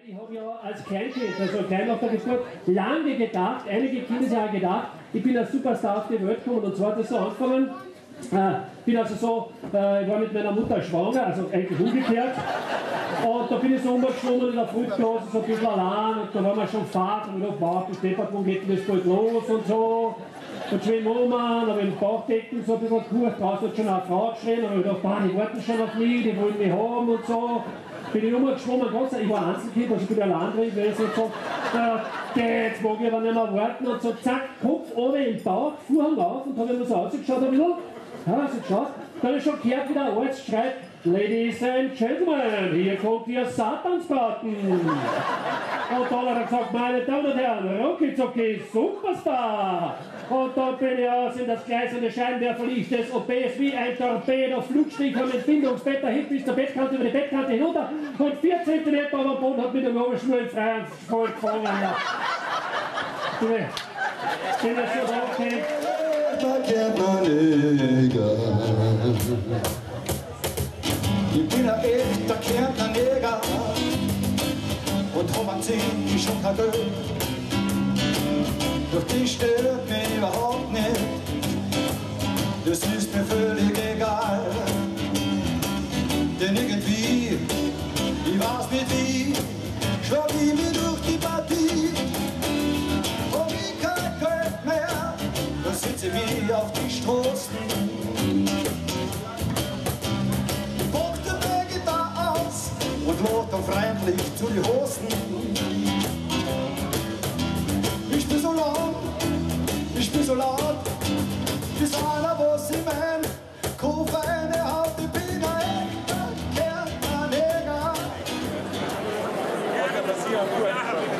Ich habe ja als Kleinkind, also gleich nach der Geburt, lange gedacht, einige Kindesjahre gedacht, ich bin ein Superstar auf die Welt gekommen. Und zwar hat das so angefangen, bin also so, ich war mit meiner Mutter schwanger, also eigentlich umgekehrt. Und da bin ich so rumgeschwommen in der Fruchtblase, so ein bisschen allein. Und da waren wir schon Fahrt und ich dachte, wow, du Deppert, wann geht denn das bald los und so. Und schön Oman, aber im Bauchdecken so ein bisschen Kuch, draußen hat schon eine Frau geschrien. Und ich dachte, die warten schon auf mich, die wollen mich haben und so. Bin ich rumgeschwommen, ich war Einzelkind, also ich bin allein drin gewesen und so. Jetzt mag ich aber nicht mehr warten und so, zack, Kopf oben im Bauch, Vorhang auf und habe mir so ausgeschaut ein bisschen. Ja, so geschaut. Dann habe ich schon gehört, wie der Arzt schreit, Ladies and Gentlemen, hier kommt Ihr Satansbraten. Und dann hat er gesagt, meine Damen und Herren, Rocky Zocky Superstar. Und dann bin ich aus in das gleißende Scheinwerferlicht des OPs wie ein Torpedo, Flugstich am Entbindungsbett, der Hit bis zur Bettkante, über die Bettkante hinunter und 4 cm über dem Boden hat mit dem Oberschnur im Freien voll gefangen. Bin ich so draufgehend. Ich bin ein echter Kärntner Neger und Romantik ist schon kein Geld. Doch die stört mich überhaupt nicht, das ist mir völlig egal. Denn irgendwie, ich weiß nicht wie, schlag ich mir durch die Partie. Und ich kein Geld mehr, da sitze ich auf die Straßen. Und lädt dann freundlich zu die Hosen. Ich bin so lang, ich bin so laut, bis einer was in mein Kopf reinhaut. Ich bin ein echter Kärntner Neger.